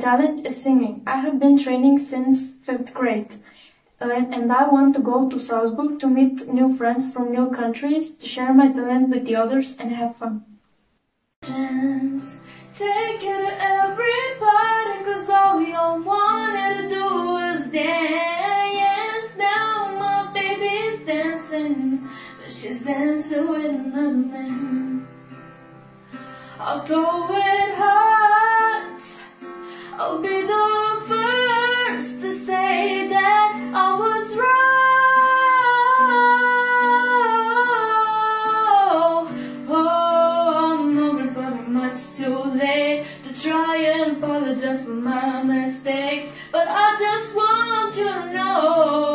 talent is singing. I have been training since 5th grade. And I want to go to Salzburg to meet new friends from new countries, to share my talent with the others and have fun. Take you to every party, 'cause all we all wanted to do was dance. Now my baby's dancing, but she's dancing with another man. Although it hurts, I'll be the first to say that I was wrong. Oh, but I'm much too late to try and apologize for my mistakes. But I just want you to know,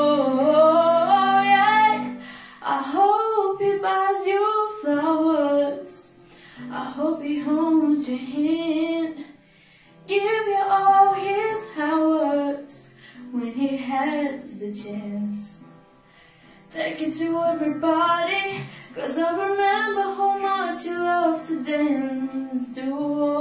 yeah, I hope he buys you flowers. I hope he holds your hand, give you all his hours when he has the chance. Take it to everybody, 'cause I remember how much you love to dance. Do